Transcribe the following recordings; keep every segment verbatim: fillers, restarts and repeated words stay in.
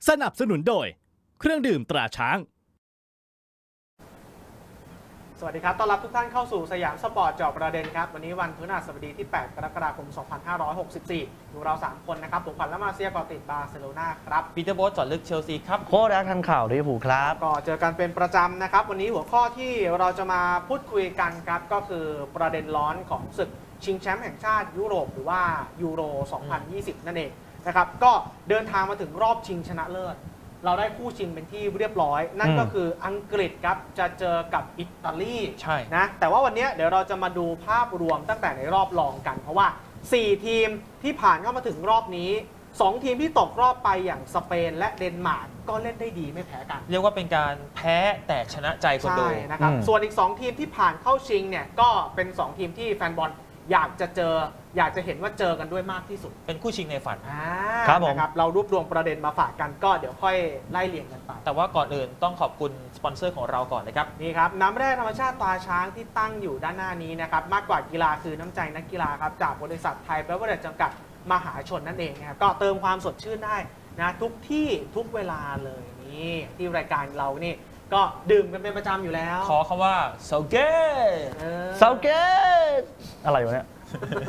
สนับสนุนโดยเครื่องดื่มตราช้างสวัสดีครับต้อนรับทุกท่านเข้าสู่สยามสปอร์ตเจาะประเด็นครับวันนี้วันพฤหัสบดีที่แปดกรกฎาคมสองพันห้าร้อยหกสิบสี่อยู่เราสามคนนะครับผมขวัญและมาเซียก่อติดบาร์เซโลนาครับปีเตอร์โบ๊ทจอดลึกเชลซีครับโค้ชแอคทันข่าวลิเวอร์พูลครับก็เจอกันเป็นประจำนะครับวันนี้หัวข้อที่เราจะมาพูดคุยกันครับก็คือประเด็นร้อนของศึกชิงแชมป์แห่งชาติยุโรปหรือว่ายูโรสองพันยี่สิบนั่นเองนะครับก็เดินทางมาถึงรอบชิงชนะเลิศเราได้คู่ชิงเป็นที่เรียบร้อยนั่นก็คืออังกฤษครับจะเจอกับอิตาลีใช่นะแต่ว่าวันนี้เดี๋ยวเราจะมาดูภาพรวมตั้งแต่ในรอบรองกันเพราะว่าสี่ทีมที่ผ่านเข้ามาถึงรอบนี้สองทีมที่ตกรอบไปอย่างสเปนและเดนมาร์กก็เล่นได้ดีไม่แพ้กันเรียกว่าเป็นการแพ้แต่ชนะใจคนดูใช่นะครับส่วนอีกสองทีมที่ผ่านเข้าชิงเนี่ยก็เป็นสองทีมที่แฟนบอลอยากจะเจออยากจะเห็นว่าเจอกันด้วยมากที่สุดเป็นคู่ชิงในฝันครับผมนะครับเรารวบรวมประเด็นมาฝากกันก็เดี๋ยวค่อยไล่เรียงกันไปแต่ว่าก่อนอื่นต้องขอบคุณสปอนเซอร์ของเราก่อนนะครับนี่ครับน้ำแร่ธรรมชาติตราช้างที่ตั้งอยู่ด้านหน้านี้นะครับมากกว่ากีฬาคือน้ำใจนักกีฬาครับจากบริษัทไทยเบเวอร์เรจจำกัดมหาชนนั่นเองนะครับก็เติมความสดชื่นได้นะทุกที่ทุกเวลาเลยนี่ที่รายการเรานี่ก็ดื่มกันเป็นประจำอยู่แล้วขอคำว่าเซาเกตเซาเกตอะไรวะเนี่ย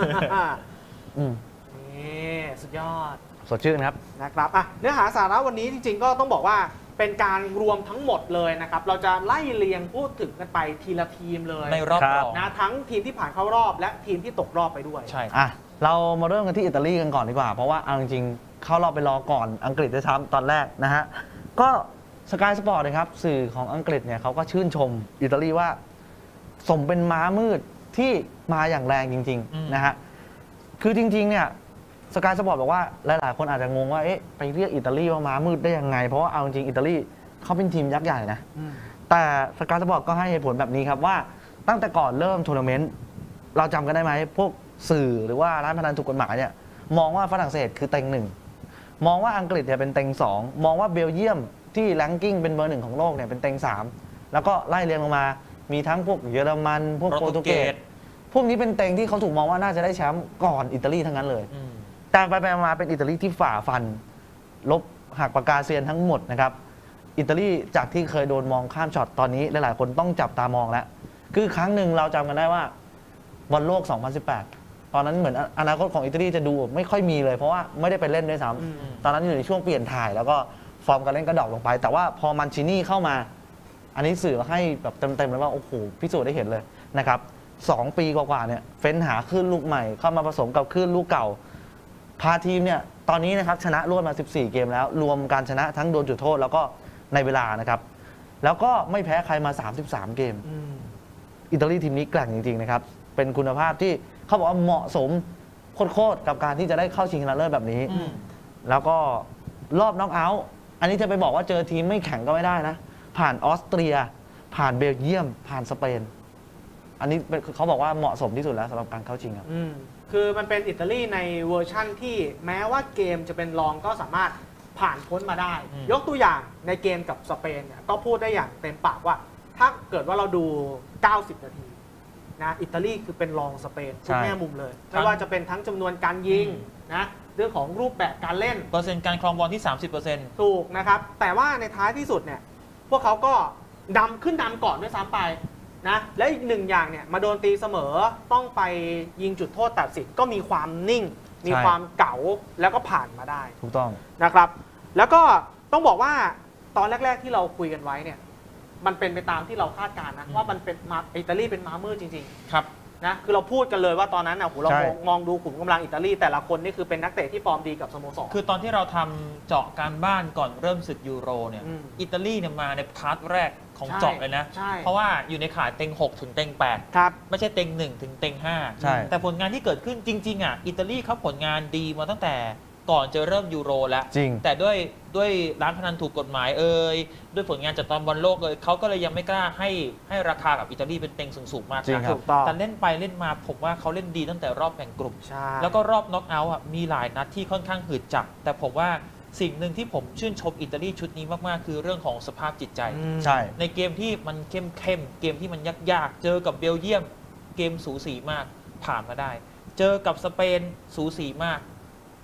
นี่สุดยอดสดชื่นครับนะครับอ่ะเนื้อหาสาระวันนี้จริงๆก็ต้องบอกว่าเป็นการรวมทั้งหมดเลยนะครับเราจะไล่เรียงพูดถึงกันไปทีละทีมเลยในรอบรองนะทั้งทีมที่ผ่านเข้ารอบและทีมที่ตกรอบไปด้วยใช่อ่ะเรามาเริ่มกันที่อิตาลีกันก่อนดีกว่าเพราะว่าเอาจริงๆเข้ารอบไปรอก่อนอังกฤษด้วยซ้ำตอนแรกนะฮะก็สกายสปอร์ตนะครับสื่อของอังกฤษเนี่ยเขาก็ชื่นชมอิตาลีว่าสมเป็นม้ามืดที่มาอย่างแรงจริงๆนะฮะคือจริงๆเนี่ยสกายสปอร์ตบอกว่าหลายๆคนอาจจะงงว่าเอ๊ะไปเรียกอิตาลีว่าม้ามืดได้ยังไงเพราะว่าเอาจริงอิตาลีเขาเป็นทีมยักษ์ใหญ่นะแต่สกายสปอร์ตก็ให้เหตุผลแบบนี้ครับว่าตั้งแต่ก่อนเริ่มทัวร์นาเมนต์เราจำกันได้ไหมพวกสื่อหรือว่าร้านพนันถูกกฎหมายเนี่ยมองว่าฝรั่งเศสคือเต็งหนึ่งมองว่าอังกฤษเนี่ยเป็นเต็งสองมองว่าเบลเยียมที่แรงกิ้งเป็นเบอร์หนึ่งของโลกเนี่ยเป็นเต็งสามแล้วก็ไล่เรียงลงมามีทั้งพวกเยอรมันพวกโปรตุเกสพวกนี้เป็นเต็งที่เขาถูกมองว่าน่าจะได้แชมป์ก่อนอิตาลีทั้งนั้นเลยแต่ไปๆมาเป็นอิตาลีที่ฝ่าฟันลบหักปากกาเซียนทั้งหมดนะครับอิตาลีจากที่เคยโดนมองข้ามช็อตตอนนี้หลายๆคนต้องจับตามองแล้วคือครั้งหนึ่งเราจำกันได้ว่าบอลโลกสองพันสิบแปดตอนนั้นเหมือนอนาคตของอิตาลีจะดูไม่ค่อยมีเลยเพราะว่าไม่ได้ไปเล่นด้วยซ้ำตอนนั้นอยู่ในช่วงเปลี่ยนถ่ายแล้วก็ฟอร์มการเล่นก็ดรอปลงไปแต่ว่าพอมันชินี่เข้ามาอันนี้สื่อให้แบบเต็มๆเลยว่าโอ้โหพิสูจน์ได้เห็นเลยนะครับสองปีกว่าๆเนี่ยเฟ้นหาคลื่นลูกใหม่เข้ามาผสมกับคลื่นลูกเก่าพาทีมเนี่ยตอนนี้นะครับชนะรวดมาสิบสี่เกมแล้วรวมการชนะทั้งโดนจุดโทษแล้วก็ในเวลานะครับแล้วก็ไม่แพ้ใครมาสามสิบสามเกมอิตาลีทีมนี้แกร่งจริงๆนะครับเป็นคุณภาพที่เขาบอกว่าเหมาะสมโคตรๆกับการที่จะได้เข้าชิงชนะเลิศแบบนี้แล้วก็รอบน็อกเอาท์อันนี้จะไปบอกว่าเจอทีมไม่แข็งก็ไม่ได้นะผ่านออสเตรียผ่านเบลเยียมผ่านสเปนอันนี้เขาบอกว่าเหมาะสมที่สุดแล้วสำหรับการเข้าชิงครับคือมันเป็นอิตาลีในเวอร์ชั่นที่แม้ว่าเกมจะเป็นรองก็สามารถผ่านพ้นมาได้ยกตัวอย่างในเกมกับสเปนเนี่ยก็พูดได้อย่างเต็มปากว่าถ้าเกิดว่าเราดูเก้าสิบนาทีนะอิตาลีคือเป็นรองสเปนทุกแง่มุมเลยไม่ว่าจะเป็นทั้งจำนวนการยิงนะเรื่องของรูปแบบการเล่นเปอร์เซ็นต์การครองบอลที่ สามสิบเปอร์เซ็นต์ถูกนะครับแต่ว่าในท้ายที่สุดเนี่ยพวกเขาก็ดำขึ้นดำก่อนด้วยซ้ำไปนะและอีกหนึ่งอย่างเนี่ยมาโดนตีเสมอต้องไปยิงจุดโทษตัดสินก็มีความนิ่งมีความเก๋าแล้วก็ผ่านมาได้ถูกต้องนะครับแล้วก็ต้องบอกว่าตอนแรกๆที่เราคุยกันไว้เนี่ยมันเป็นไปตามที่เราคาดการณ์นะว่ามันเป็นมาอิตาลีเป็นม้ามืดจริงๆครับนะคือเราพูดกันเลยว่าตอนนั้นนะเรามองดูขุมกำลังอิตาลีแต่ละคนนี่คือเป็นนักเตะที่ฟอร์มดีกับสโมสรคือตอนที่เราทำเจาะการบ้านก่อนเริ่มศึกยูโรเนี่ยอิตาลีเนี่ยมาในพาร์ทแรกของเจาะเลยนะเพราะว่าอยู่ในข่ายเต็งหกถึงเต็งแปดไม่ใช่เต็งหนึ่งถึงเต็งห้าแต่ผลงานที่เกิดขึ้นจริงๆอ่ะอิตาลีเขาผลงานดีมาตั้งแต่ก่อนจะเริ่มยูโรแล้วแต่ด้วยด้วยร้านพนันถูกกฎหมายเอ่ยด้วยผลงานจากตอนบอลโลกเลยเขาก็เลยยังไม่กล้าให้ให้ราคากับอิตาลีเป็นเต็งสูงๆมากนะครับแต่เล่นไปเล่นมาผมว่าเขาเล่นดีตั้งแต่รอบแบ่งกลุ่มแล้วก็รอบน็อกเอาท์อ่ะมีหลายนัดที่ค่อนข้างหืดจับแต่ผมว่าสิ่งหนึ่งที่ผมชื่นชมอิตาลีชุดนี้มากๆคือเรื่องของสภาพจิตใจใช่ในเกมที่มันเข้มๆเกมที่มันยากๆเจอกับเบลเยียมเกมสูสีมากผ่านมาได้เจอกับสเปนสูสีมากจ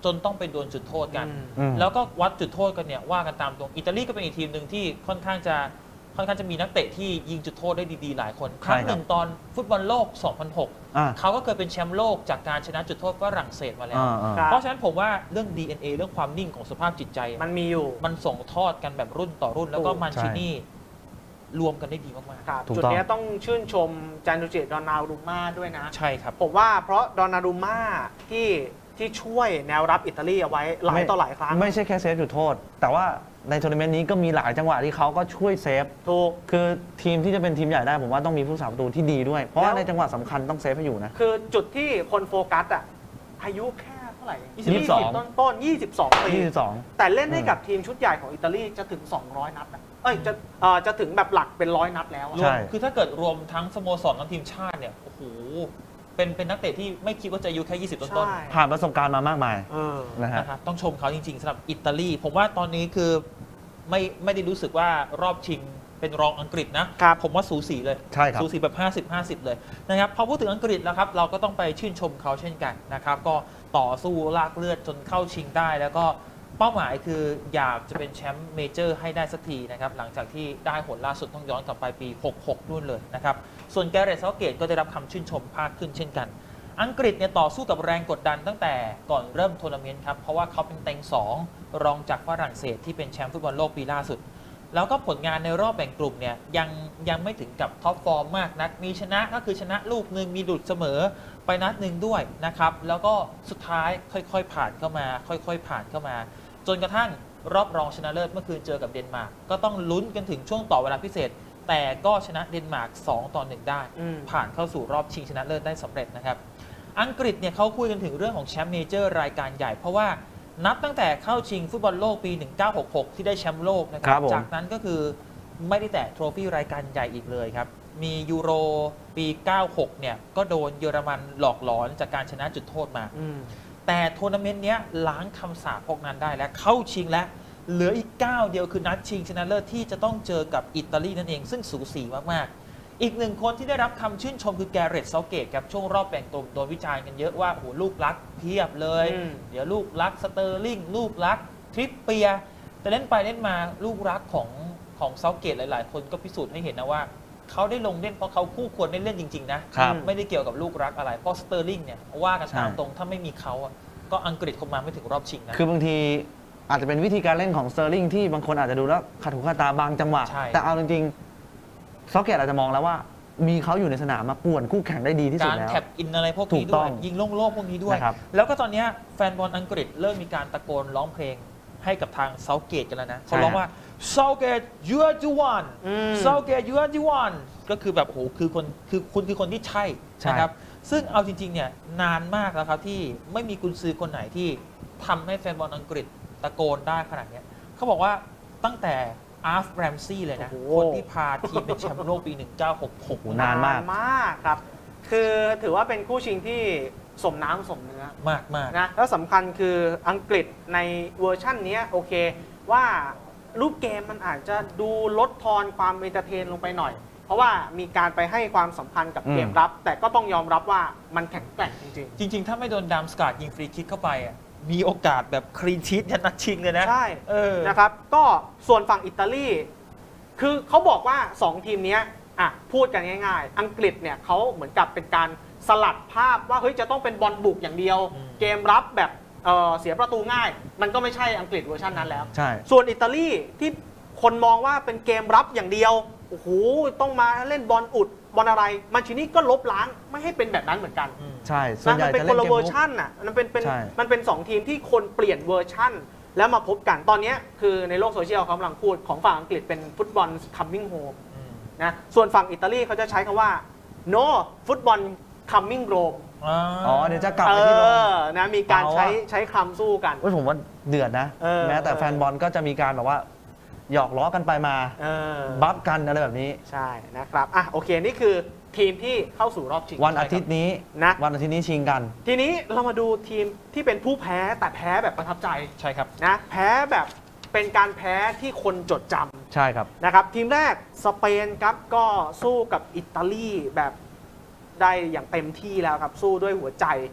จนต้องไปดวลจุดโทษกันอืมแล้วก็วัดจุดโทษกันเนี่ยว่ากันตามตรงอิตาลีก็เป็นอีกทีมหนึ่งที่ค่อนข้างจะค่อนข้างจะมีนักเตะที่ยิงจุดโทษได้ดีๆหลายคนครั้งหนึ่งตอนฟุตบอลโลก สองพันหกอ่าเขาก็เคยเป็นแชมป์โลกจากการชนะจุดโทษฝรั่งเศสมาแล้วอ่าอ่าครับเพราะฉะนั้นผมว่าเรื่อง ดี เอ็น เอ เรื่องความนิ่งของสภาพจิตใจมันมีอยู่มันส่งทอดกันแบบรุ่นต่อรุ่น แล้วก็ถูกมันชินี่รวมกันได้ดีมากครับถูกจุดต้องนี้ต้องชื่นชมจานุจิดอนนารุม่าด้วยนะๆ ใช่ครับผมว่าเพราะดอนนารุม่าที่ที่ช่วยแนวรับอิตาลีเอาไว้หลายต่อหลายครั้งไม่ใช่แค่เซฟจุดโทษ แต่ว่าในทัวร์นาเมนต์นี้ก็มีหลายจังหวะที่เขาก็ช่วยเซฟถูกคือทีมที่จะเป็นทีมใหญ่ได้ผมว่าต้องมีผู้รักษาประตูที่ดีด้วย เพราะว่าแล้วในจังหวะสำคัญต้องเซฟให้อยู่นะคือจุดที่คนโฟกัสอ่ะอายุแค่เท่าไหร่ยี่สิบสองต้นต้นๆยี่สิบสองปียี่สิบสองแต่เล่นให้กับทีมชุดใหญ่ของอิตาลีจะถึง สองร้อย นัดอะเอ้ยจะเอ่อจะถึงแบบหลักเป็นร้อยนัดแล้วอะรวมคือถ้าเกิดรวมทั้งสโมสรทั้งทีมชาติเนี่ยโอ้โหเป็นเป็นนักเตะที่ไม่คิดว่าจะอายุแค่ ยี่สิบ ต้นใช่ผ่านประสบการณ์มามากมายเออนะๆฮะนะครับต้องชมเขาจริงๆสำหรับอิตาลีผมว่าตอนนี้คือไม่ไม่ได้รู้สึกว่ารอบชิงเป็นรองอังกฤษนะครับ ผมว่าสูสีเลยใช่ครับสูสีแบบ ห้าสิบ ห้าสิบ เลยนะครับพอพูดถึงอังกฤษแล้วครับเราก็ต้องไปชื่นชมเขาเช่นกันนะครับก็ต่อสู้ลากเลือดจนเข้าชิงได้ แล้วก็เป้าหมายคืออยากจะเป็นแชมป์เมเจอร์ให้ได้สักทีนะครับหลังจากที่ได้หนล่าสุดต้องย้อนกลับไปปี หกหก นู่นเลยนะครับส่วนแกเรต เซาเกตก็ได้รับคำชื่นชมมากขึ้นเช่นกัน อังกฤษเนี่ยต่อสู้กับแรงกดดันตั้งแต่ก่อนเริ่มทัวร์นาเมนต์ครับเพราะว่าเขาเป็นเต็งสองรองจากฝรั่งเศสที่เป็นแชมป์ฟุตบอลโลกปีล่าสุด แล้วก็ผลงานในรอบแบ่งกลุ่มเนี่ยยังยังไม่ถึงกับท็อปฟอร์มมากนักมีชนะก็คือชนะลูกหนึ่งมีหลุดเสมอไปนัดหนึ่งด้วยนะครับแล้วก็สุดท้ายค่อยๆผ่านเข้ามา ค่อยๆผ่านเข้ามา จนกระทั่งรอบรองชนะเลิศเมื่อคืนเจอกับเดนมาร์กก็ต้องลุ้นกันถึงช่วงต่อเวลาพิเศษ แต่ก็ชนะเดนมาร์กสองต่อหนึ่งได้อืมผ่านเข้าสู่รอบชิงชนะเลิศได้สำเร็จนะครับอังกฤษเนี่ยเขาคุยกันถึงเรื่องของแชมป์เมเจอร์รายการใหญ่เพราะว่านับตั้งแต่เข้าชิงฟุตบอลโลกปี หนึ่งพันเก้าร้อยหกสิบหก ที่ได้แชมป์โลกนะคครัรับบผมจากนั้นก็คือไม่ได้แตะโทรฟี่รายการใหญ่อีกเลยครับมียูโรปี เก้าสิบหก เนี่ยก็โดนเยอรมันหลอกหลอนจากการชนะจุดโทษมาอืมแต่ทัวร์นาเมนต์เนี้ยล้างคำสาปพวกนั้นได้แล้วเข้าชิงแล้วเหลืออีกก้าวเดียวคือนัดชิงชนะเลิศที่จะต้องเจอกับอิตาลีนั่นเองซึ่งสูสีมากๆอีกหนึ่งคนที่ได้รับคำชื่นชมคือแกเรต เซาเกตครับช่วงรอบแบ่งกลุ่มโดนวิจารณ์กันเยอะว่าโอ้โหลูกรักเพียบเลยอืมเดี๋ยวลูกรักสเตอร์ลิงลูกรักทริปเปียร์แต่เล่นไปเล่นมาลูกรักของของเซาเกตหลายๆ คนก็พิสูจน์ให้เห็นนะว่าเขาได้ลงเล่นเพราะเขาคู่ควรได้เล่นจริงๆนะครับ ไม่ได้เกี่ยวกับลูกรักอะไรเพราะสเตอร์ลิงเนี่ยว่ากันตามใช่ตรงถ้าไม่มีเขาอะก็อังกฤษคงมาไม่ถึงรอบชิงนะคือบางทีอาจจะเป็นวิธีการเล่นของสเตอร์ลิงที่บางคนอาจจะดูแล้วขัดหูขัดตาบางจังหวะใช่แต่เอาจริงๆซอกเกตอาจจะมองแล้วว่า มีเขาอยู่ในสนามมาป่วนคู่แข่งได้ดีที่สุดการแล้วแท็บอินอะไรพวกนี้ถูกต้ด้อวยงยิงโล่งๆพวกนี้ด้วยนะครับแล้วก็ตอนเนี้ยแฟนบอลอังกฤษเริ่มมีการตะโกนร้องเพลงให้กับทางเซาเกตกันแล้วนะเขาร้องว่า Southgate you are the one อืม Southgate you are the one ก็คือแบบโหคือคนคือคุณคือคนที่ใช่ใช่นะครับซึ่งเอาจริงๆเนี่ยนานมากแล้วครับที่ไม่มีกุนซือคนไหนที่ทำให้แฟนบอลอังกฤษตะโกนได้ขนาดเนี้ยเขาบอกว่าตั้งแต่อาร์ฟแรมซี่เลยนะโอ้โหคนที่พาทีมเป็นแชมป์โลกปี หนึ่งพันเก้าร้อยหกสิบหกโอ้โห นานมากมากครับ คือถือว่าเป็นคู่ชิงที่สมน้ำสมเนื้อมากมากนะแล้วสำคัญคืออังกฤษในเวอร์ชั่นเนี้ยโอเคว่ารูปเกมมันอาจจะดูลดทอนความเอนเตอร์เทนลงไปหน่อย เพราะว่ามีการไปให้ความสำคัญกับอืมเกมรับ แต่ก็ต้องยอมรับว่ามันแข็งแกร่งจริงจริงๆ ถ้าไม่โดนดามสกาดยิงฟรีคิกเข้าไปอ่ะมีโอกาสแบบคลีนชีทยันนัดชิงเลยนะๆ ใช่เออนะครับ ก็ส่วนฝั่งอิตาลีคือเขาบอกว่า สอง ทีมเนี้ยอ่ะพูดกันง่ายๆ อังกฤษเนี่ยเขาเหมือนกับเป็นการสลัดภาพว่าเฮ้ยจะต้องเป็นบอลบุกอย่างเดียวอืมเกมรับแบบเอ่อเสียประตูง่าย มันก็ไม่ใช่อังกฤษเวอร์ชันนั้นแล้วใช่ส่วนอิตาลีที่คนมองว่าเป็นเกมรับอย่างเดียวโอ้โหต้องมาเล่นบอลอุดบอลอะไรมันชินี่ก็ลบล้างไม่ให้เป็นแบบนั้นเหมือนกันอืมใช่ส่วนนะใหญ่มันเป็นจะคเล่นนละเกมเวอรุร์กชันน่ะมันเป็นเป็นใช่มันเป็นสองทีมที่คนเปลี่ยนเวอร์ชันแล้วมาพบกันตอนเนี้ยคือในโลกโซเชียลเขากำลังพูดของฝั่งอังกฤษเป็นฟุตบอล coming home อืมนะส่วนฝั่งอิตาลีเขาจะใช้คำว่า no ฟุตบอล coming Rome อ๋อเดี๋ยวจะกลับเอไปที่โรมอนะมีการเอาอะใช้ใช้คำสู้กันเว้ยผมว่าเดือดนะเออแม้แต่แฟนบอลก็จะมีการแบบว่าหยอกล้อกันไปมาเออบัฟกันอะไรแบบนี้ใช่นะครับอ่ะโอเคนี่คือทีมที่เข้าสู่รอบชิงวันอาทิตย์นี้นะวันอาทิตย์นี้ชิงกันทีนี้เรามาดูทีมที่เป็นผู้แพ้แต่แพ้แบบประทับใจใช่ครับนะแพ้แบบเป็นการแพ้ที่คนจดจใช่ครับำนะครับทีมแรกสเปนครับก็สู้กับอิตาลีแบบได้อย่างเต็มที่แล้วครับสู้ด้วยหัวใจ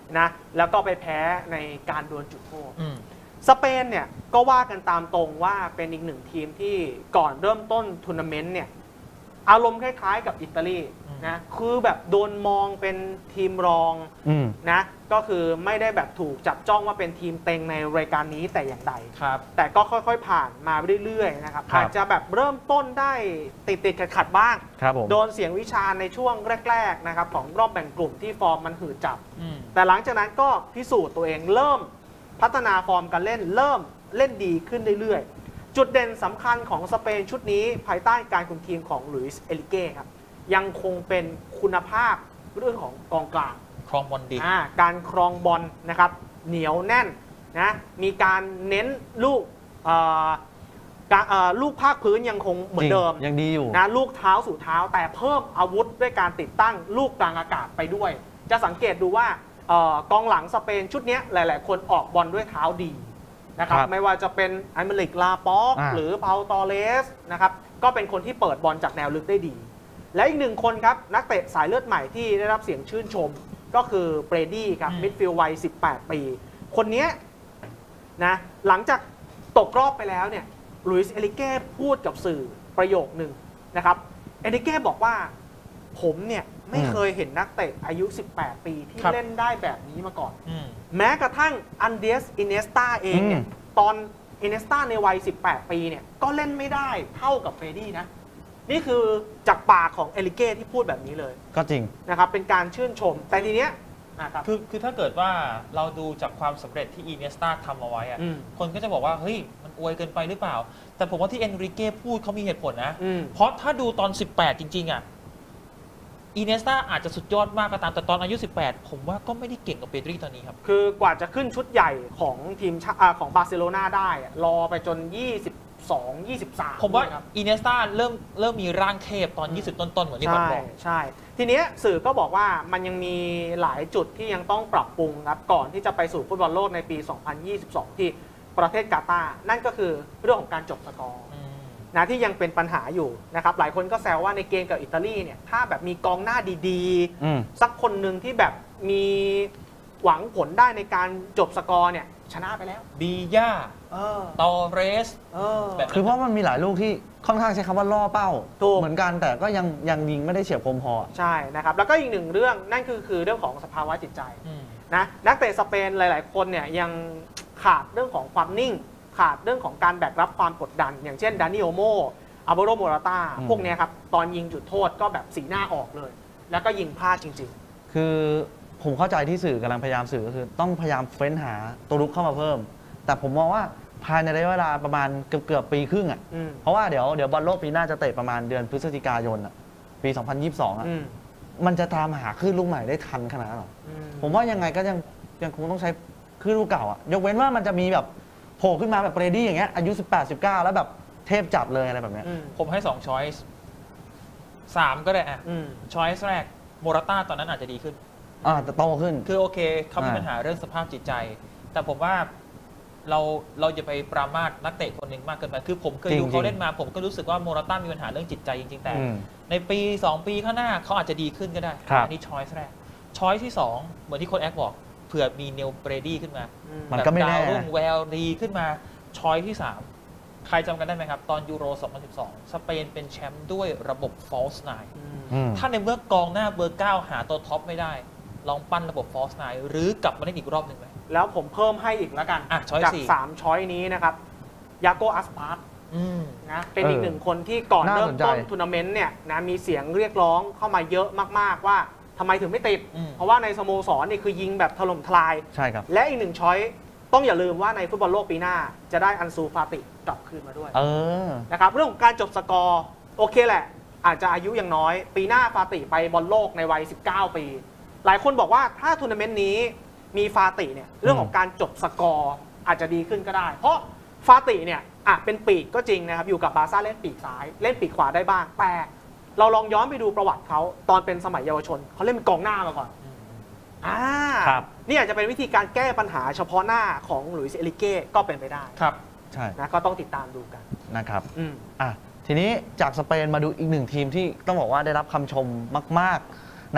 นะแล้วก็ไปแพ้ในการดวลจุดโทษอืมสเปนเนี่ยก็ว่ากันตามตรงว่าเป็นอีกหนึ่งทีมที่ก่อนเริ่มต้นทัวร์นาเมนต์เนี่ยอารมณ์คล้ายๆกับอิตาลีนะคือแบบโดนมองเป็นทีมรองอืมนะก็คือไม่ได้แบบถูกจับจ้องว่าเป็นทีมเต็งในรายการนี้แต่อย่างใดครับแต่ก็ค่อยๆผ่านมาเรื่อยๆนะครับครับอาจจะแบบเริ่มต้นได้ติดๆขัดๆบ้างครับผมโดนเสียงวิชาในช่วงแรกๆนะครับของรอบแบ่งกลุ่มที่ฟอร์มมันหืดจับอืมแต่หลังจากนั้นก็พิสูจน์ตัวเองเริ่มพัฒนาฟอร์มการเล่นเริ่มเล่นดีขึ้นเรื่อยๆ จุดเด่นสำคัญของสเปนชุดนี้ภายใต้การคุมทีมของลุยส์เอลิเก้ครับยังคงเป็นคุณภาพเรื่องของกองกลางครองบอลดีอ่าการครองบอลนะครับเหนียวแน่นนะมีการเน้นลูกเอ่อการเอ่อลูกภาคพื้นยังคงเหมือนเดิมจริงยังดีอยู่นะลูกเท้าสู่เท้าแต่เพิ่มอาวุธด้วยการติดตั้งลูกกลางอากาศไปด้วย จะสังเกตดูว่าเอ่อกองหลังสเปนชุดนี้หลายๆ คนออกบอลด้วยเท้าดีนะครับครับไม่ว่าจะเป็นไอเมริกลาป็อกอ่าหรือเปาตอเลสนะครับก็เป็นคนที่เปิดบอลจากแนวลึกได้ดี และอีกหนึ่งคนครับนักเตะสายเลือดใหม่ที่ได้รับเสียงชื่นชมก็คือเบรดี้ครับอืมมิดฟิลด์วัยสิบแปด ปี คนนี้นะหลังจากตกรอบไปแล้วเนี่ยลุยส์เอลิเก้พูดกับสื่อประโยคหนึ่งนะครับเอลิเก้บอกว่าผมเนี่ยไม่อืมเคยเห็นนักเตะอายุ สิบแปด ปีที่ครับเล่นได้แบบนี้มาก่อนอืมแม้กระทั่งอันเดสอินเนสตาเองเนี่ยอืมตอนอินเนสตาในวัย สิบแปด ปีเนี่ยก็เล่นไม่ได้เท่ากับเฟรดดี้นะ นี่คือจากปากของเอลิเก้ที่พูดแบบนี้เลยก็จริงนะครับเป็นการชื่นชม แต่ทีเนี้ยนะครับคือคือถ้าเกิดว่าเราดูจากความสำเร็จที่อีเนสตาทำเอาไว้อะอืมคนก็จะบอกว่า เฮ้ย มันอวยเกินไปหรือเปล่า แต่ผมว่าที่เอนริเก้พูดเขามีเหตุผลนะอืมเพราะถ้าดูตอน สิบแปด จริง ๆ อ่ะอีเนสตาอาจจะสุดยอดมากก็ตามแต่ตอนอายุ สิบแปด ผมว่าก็ไม่ได้เก่งกับเปดรีตอนนี้ครับคือกว่าจะขึ้นชุดใหญ่ของทีมชาอ่าของบาร์เซโลนาได้อะรอไปจน ยี่สิบสอง ยี่สิบสามผมว่าครับอีเนสตาเริ่มเริ่มมีร่างเทพตอน ยี่สิบ ต้น ๆ เหมือนที่ผมใช่บอกใช่ ทีเนี้ยสื่อก็บอกว่ามันยังมีหลายจุดที่ยังต้องปรับปรุงครับก่อนที่จะไปสู่ฟุตบอลโลกในปี สองพันยี่สิบสอง ที่ประเทศกาตาร์นั่นก็คือเรื่องของการจบสกอร์อืมนะที่ยังเป็นปัญหาอยู่นะครับหลายคนก็แซวว่าในเกมกับอิตาลีเนี่ยถ้าแบบมีกองหน้าดีอืมๆ สักคนหนึ่งที่แบบมีหวังผลได้ในการจบสกอร์เนี่ยชนะไปแล้วบีย่าเออตอเรสเออแบบคือเพราะมันมีหลายลูกที่ค่อนข้างใช้คำว่าล่อเป้าถูกเหมือนกันแต่ก็ยังยังยิงไม่ได้เฉียบคมพอใช่นะครับแล้วก็อีกหนึ่งเรื่องนั่นคือคือเรื่องของสภาวะจิตใจอืมนะนักเตะสเปนหลาย ๆ คนเนี่ยยังขาดเรื่องของความนิ่ง ขาดเรื่องของการแบกรับความกดดัน อย่างเช่นดานิโอโมอาโบโรโมราตาอืมพวกเนี้ยครับตอนยิงจุดโทษก็แบบสีหน้าออกเลย แล้วก็ยิงพลาดจริงคือผมเข้าใจที่สื่อกำลังพยายามสื่อก็คือต้องพยายามเฟ้นหาตัวรุกเข้ามาเพิ่ม แต่ผมมองว่าภายในระยะเวลาประมาณเกือบเกือบปีครึ่งอ่ะๆ อืมเพราะว่าเดี๋ยวเดี๋ยวบอลโลกปีหน้าจะเตะประมาณเดือนพฤศจิกายนอ่ะปี สองพันยี่สิบสอง อ่ะอืมมันจะตามหาคลื่นลูกใหม่ได้ทันขนาดนั้นหรออืมผมว่ายังไงก็ยังยังคงต้องใช้คลื่นลูกเก่าอ่ะยกเว้นว่ามันจะมีแบบโผล่ขึ้นมาแบบเบรดี้อย่างเงี้ยอายุสิบแปด สิบเก้าแล้วแบบเทพจัดเลยอะไรแบบเนี้ยอืมผมให้สองช้อยส์สามก็ได้อะอืมช้อยส์แรกโมราต้าตอนนั้นอาจจะดีขึ้นอ่าแต่โตขึ้นคือโอเคเขามีอ่าปัญหาเรื่องสภาพจิตใจ แต่ผมว่าเราเราจะไปปรามาสนักเตะคนหนึ่งมากเกินไปคือผมเคยดูเขาเล่นมา ผมก็รู้สึกว่าโมราต้ามีปัญหาเรื่องจิตใจจริงๆแต่อืมในปี สอง ปีข้างหน้าเขาอาจจะดีขึ้นก็ได้ครับอันี้ช้อยส์แรกช้อยส์ที่สองเหมือนที่โค้ชแอคบอกเผื่อมีเนลเบรดี้ขึ้นมาอืมมันก็ไม่แน่บบดาวรุ่งแววดีขึ้นมาช้อยที่สามใครจำกันได้ไหมครับ ตอนยูโร สองพันสิบสอง สเปนเป็นแชมป์ด้วยระบบ false nine อืมอืมถ้าในเมื่อกองหน้าเบอร์เก้าหาตัวท็อปไม่ได้ ลองปั้นระบบ false nine หรือกลับมาเล่นอีกรอบหนึ่งไหมแล้วผมเพิ่มให้อีกแล้วกันอ่ะช้อยจากสี่สามช้อยนี้นะครับยาโกอัสปาร์ตอืมนะเป็นเอออีอีกหนึ่งคนที่ก่อนน่าเริ่มสนใจต้นทัวร์นาเมนต์เนี่ยนะมีเสียงเรียกร้องเข้ามาเยอะมาก ๆ ว่าทำไมถึงไม่ติดอืมเพราะว่าในสโมสรนี่คือยิงแบบถล่มทลายใช่ครับและอีกหนึ่งช้อยต้องอย่าลืมว่าในฟุตบอลโลกปีหน้าจะได้อันซูฟาติกลับคืนมาด้วยเออนะครับเรื่องของการจบสกอร์โอเคแหละ อาจจะอายุยังน้อย ปีหน้าฟาติไปบอลโลกในวัย สิบเก้า ปี หลายคนบอกว่าถ้าทัวร์นาเมนต์นี้มีฟาติเนี่ยเรื่องของการจบสกอร์อาจจะดีขึ้นก็ได้ เพราะฟาติเนี่ยอ่ะเป็นปีกก็จริงนะครับอยู่กับบาร์ซ่าเล่นปีกซ้ายเล่นปีกขวาได้บ้างแต่เราลองย้อนไปดูประวัติเขาตอนเป็นสมัยเยาวชนเขาเล่นเป็นกองหน้ามาก่อนอ่าครับนี่อาจจะเป็นวิธีการแก้ปัญหาเฉพาะหน้าของหลุยส์เอลิเก้ก็เป็นไปได้ครับใช่นะก็ต้องติดตามดูกันนะครับอืมอ่ะทีนี้จากสเปนมาดูอีกหนึ่งทีมที่ต้องบอกว่าได้รับคำชมมากๆนะ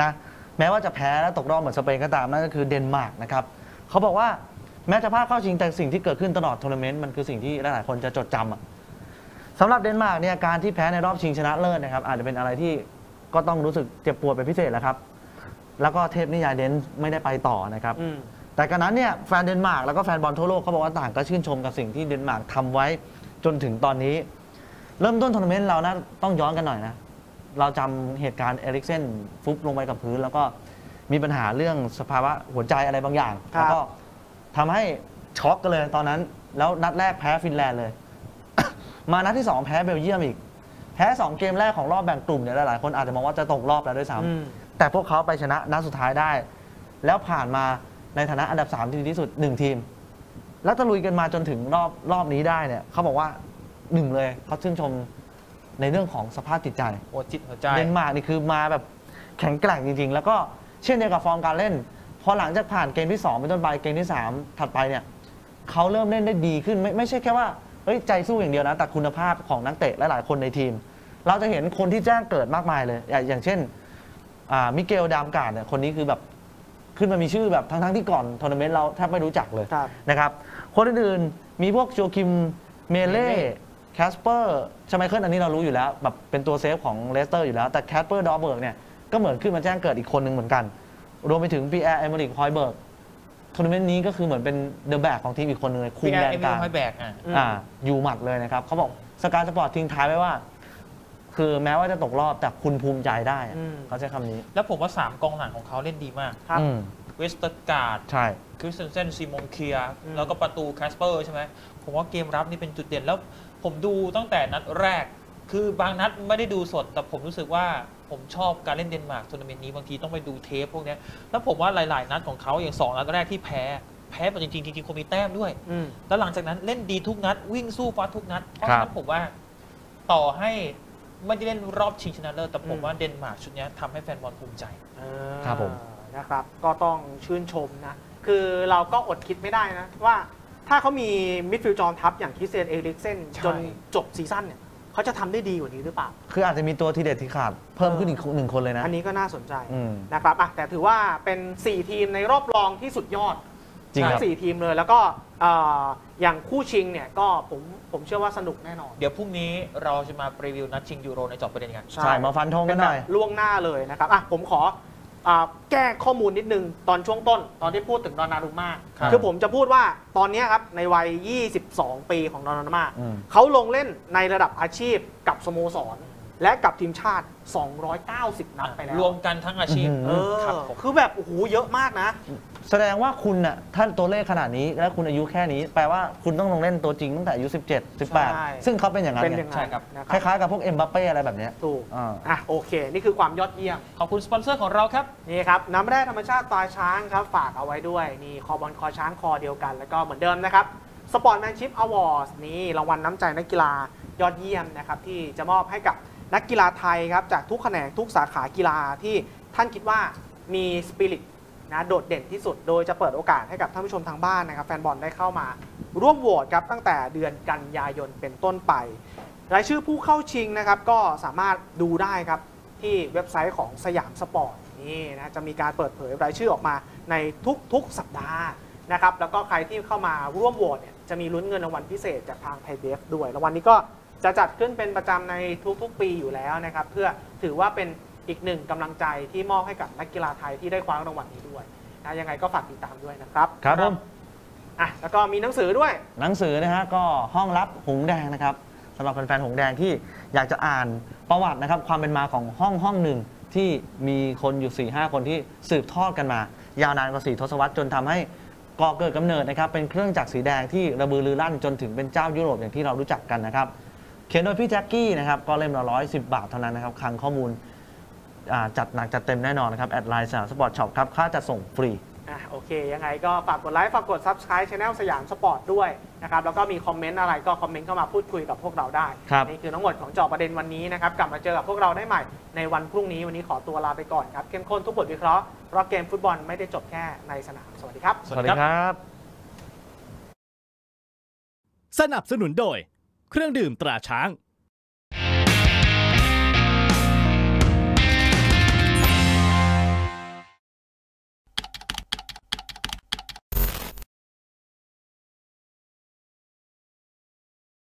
แม้ว่าจะแพ้และตกรอบเหมือนสเปนก็ตามนั่นก็คือเดนมาร์กนะครับเขาบอกว่าแม้จะพลาดเข้าชิงแต่สิ่งที่เกิดขึ้นตลอดทัวร์นาเมนต์มันคือสิ่งที่หลายๆคนจะจดจำอะสำหรับเดนมาร์กเนี่ยการที่แพ้ในรอบชิงชนะเลิศนะครับอาจจะเป็นอะไรที่ก็ต้องรู้สึกเจ็บปวดเป็นพิเศษแล้วครับแล้วก็เทพนิยายเดนไม่ได้ไปต่อนะครับแต่การนั้นเนี่ยแฟนเดนมาร์กแล้วก็แฟนบอลทั่วโลกเขาบอกว่าต่างก็ชื่นชมกับสิ่งที่เดนมาร์กทำไว้จนถึงตอนนี้เริ่มต้นทัวร์นาเมนต์เรานะต้องย้อนกันหน่อยนะเราจำเหตุการณ์เอริกเซ่นฟุบลงไปกับพื้นแล้วก็มีปัญหาเรื่องสภาวะหัวใจอะไรบางอย่างแล้วก็ทำให้ช็อกกันเลยตอนนั้นแล้วนัดแรกแพ้ฟินแลนด์เลย มานัดที่สองแพ้เบลเยียมอีกแพ้สองเกมแรกของรอบแบ่งกลุ่มเนี่ยหลายๆคนอาจจะมองว่าจะตกรอบแล้วด้วยซ้ำแต่พวกเขาไปชนะนัดสุดท้ายได้แล้วผ่านมาในฐานะอันดับสามที่ดีที่สุดหนึ่งทีมแล้วตะลุยกันมาจนถึงรอบรอบนี้ได้เนี่ยเขาบอกว่าหนึ่งเลยเขาชื่นชมในเรื่องของสภาพจิตใจหัวจิตหัวใจเดนมาร์กนี่คือมาแบบแข็งแกร่งจริงๆแล้วก็เช่นเดียวกับฟอร์มการเล่นพอหลังจากผ่านเกมที่สองเป็นต้นไปเกมที่สามถัดไปเนี่ยเขาเริ่มเล่นได้ดีขึ้นไม่ไม่ใช่แค่ว่าเอ้ยใจสู้อย่างเดียวนะแต่คุณภาพของนักเตะหลายๆคนในทีมเราจะเห็นคนที่แจ้งเกิดมากมายเลยอย่างเช่นมิเกลดามการ์ดเนี่ยคนนี้คือแบบขึ้นมามีชื่อแบบทั้งๆที่ก่อนทัวร์นาเมนต์เราแทบไม่รู้จักเลยนะครับคนอื่นๆมีพวกโจคิมเมเล่แคสเปอร์ชไมเคิลอันนี้เรารู้อยู่แล้วแบบเป็นตัวเซฟของเลสเตอร์อยู่แล้วแต่แคสเปอร์ดอเบิร์กเนี่ยก็เหมือนขึ้นมาแจ้งเกิดอีกคนหนึ่งเหมือนกันรวมไปถึงปีแอร์เอเมริกฮอยเบิร์กทัวร์นาเมนต์นี้ก็คือเหมือนเป็นเดอะแบกของทีมอีกคนหนึ่งเลยคุมแดนกลางอ่าอยู่หมัดเลยนะครับเขาบอกสกายสปอร์ตทิ้งท้ายไว้ว่าคือแม้ว่าจะตกรอบแต่คุณภูมิใจได้เขาใช้คำนี้แล้วผมว่าสามกองหลังของเขาเล่นดีมากครับเวสเตอร์การ์ดใช่คริสเตนเซนซีมงเคียแล้วก็ประตูแคสเปอร์ใช่ไหมผมว่าเกมรับนี่เป็นจุดเด่นแล้วผมดูตั้งแต่นัดแรกคือบางนัดไม่ได้ดูสดแต่ผมรู้สึกว่าผมชอบการเล่นเดนมาร์กทัวร์นาเมนต์นี้บางทีต้องไปดูเทปพวกนี้แล้วผมว่าหลายๆนัดของเขาอย่างสองนัดแรกที่แพ้แพ้จริงๆจริงๆคงมีแต้มด้วยแล้วหลังจากนั้นเล่นดีทุกนัดวิ่งสู้ฟัดทุกนัดเพราะฉะนั้นผมว่าต่อให้ไม่ได้เล่นรอบชิงชนะเลิศแต่ผมว่าเดนมาร์กชุดนี้ทำให้แฟนบอลภูมิใจครับผมนะครับก็ต้องชื่นชมนะคือเราก็อดคิดไม่ได้นะว่าถ้าเขามีมิดฟิลด์จอมทัพอย่างคริสเตียนเอริกเซ่นจนจบซีซั่นเนี่ยเขาจะทำได้ดีกว่านี้หรือเปล่าคืออาจจะมีตัวทีเด็ดที่ขาดเพิ่มขึ้นอีกหนึ่งคนเลยนะอันนี้ก็น่าสนใจนะครับแต่ถือว่าเป็นสี่ทีมในรอบรองที่สุดยอดทั้งสี่ทีมเลยแล้วก็อย่างคู่ชิงเนี่ยก็ผมผมเชื่อว่าสนุกแน่นอนเดี๋ยวพรุ่งนี้เราจะมารีวิวนัดชิงยูโรในจอบประเด็นกันใช่มาฟันธงกันหน่อยล่วงหน้าเลยนะครับอ่ะผมขอแก้ข้อมูลนิดนึงตอนช่วงต้นตอนที่พูดถึงดอนนารุม่าคือผมจะพูดว่าตอนนี้ครับในวัยยี่สิบสองปีของดอนนารุม่าเขาลงเล่นในระดับอาชีพกับสโมสรและกับทีมชาติสองร้อยเก้าสิบนัดไปแล้วรวมกันทั้งอาชีพเออคือแบบโอ้โหเยอะมากนะแสดงว่าคุณน่ะท่านตัวเลขขนาดนี้และคุณอายุแค่นี้แปลว่าคุณต้องลงเล่นตัวจริงตั้งแต่อายุสิบเจ็ด สิบแปดซึ่งเขาเป็นอย่างนั้นใช่ครับคล้ายๆกับพวกเอ็มบัปเป้อะไรแบบนี้ถูกอ่ะโอเคนี่คือความยอดเยี่ยมขอบคุณสปอนเซอร์ของเราครับนี่ครับน้ำแร่ธรรมชาติตาช้างครับฝากเอาไว้ด้วยนี่คอบอลคอช้างคอเดียวกันแล้วก็เหมือนเดิมนะครับสปอร์ตแมนชิพอวอร์ดนี่รางวัลน้ำใจนักกีฬายอดเยี่ยมนะครับที่จะมอบให้กับนักกีฬาไทยครับจากทุกแขนงทุกสาขากีฬาที่ท่านคิดว่ามีสปิริตนะโดดเด่นที่สุดโดยจะเปิดโอกาสให้กับท่านผู้ชมทางบ้านนะครับแฟนบอลได้เข้ามาร่วมโหวตครับตั้งแต่เดือนกันยายนเป็นต้นไปรายชื่อผู้เข้าชิงนะครับก็สามารถดูได้ครับที่เว็บไซต์ของสยามสปอร์ตนี่นะจะมีการเปิดเผยรายชื่อออกมาในทุกๆสัปดาห์นะครับแล้วก็ใครที่เข้ามาร่วมโหวตเนี่ยจะมีลุ้นเงินรางวัลพิเศษจากทางไทยเบฟด้วยรางวัลนี้ก็จะจัดขึ้นเป็นประจำในทุกๆปีอยู่แล้วนะครับเพื่อถือว่าเป็นอีกหนึ่งกำลังใจที่มอบให้กับนักกีฬาไทยที่ได้คว้ารางวัลนี้ด้วยนะยังไงก็ฝากติดตามด้วยนะครับครับผมอ่ะแล้วก็มีหนังสือด้วยหนังสือนะฮะก็ห้องลับหงแดงนะครับสำหรับแฟนๆหงแดงที่อยากจะอ่านประวัตินะครับความเป็นมาของห้องห้องหนึ่งที่มีคนอยู่ สี่ห้า คนที่สืบทอดกันมายาวนานกว่าสี่ทศวรรษจนทำให้ก่อเกิดกำเนิดนะครับเป็นเครื่องจักรสีแดงที่ระบือรือลั่นจนถึงเป็นเจ้ายุโรปอย่างที่เรารู้จักกันนะครับเขียนโดยพี่แจ็คกี้นะครับก็เล่มละร้อยสิบบาทเท่านั้นนะครับคลังข้อมูลจัดหนักจัดเต็มแน่นอนนะครับแอดไลน์สยามสปอร์ตช็อปครับค่าจัดส่งฟรีอ่ะโอเคยังไงก็ฝากกดไลค์ฝากกด ซับสไครบ์ Channel สยามสปอร์ตด้วยนะครับแล้วก็มีคอมเมนต์อะไรก็คอมเมนต์เข้ามาพูดคุยกับพวกเราได้นี่คือทั้งหมดของเจาะประเด็นวันนี้นะครับกลับมาเจอกับพวกเราได้ใหม่ในวันพรุ่งนี้วันนี้ขอตัวลาไปก่อนครับเข้มข้นทุกบทวิเคราะห์เพราะเกมฟุตบอลไม่ได้จบแค่ในสนามสวัสดีครับสวัสดีครับสนับสนุนโดยเครื่องดื่มตราช้าง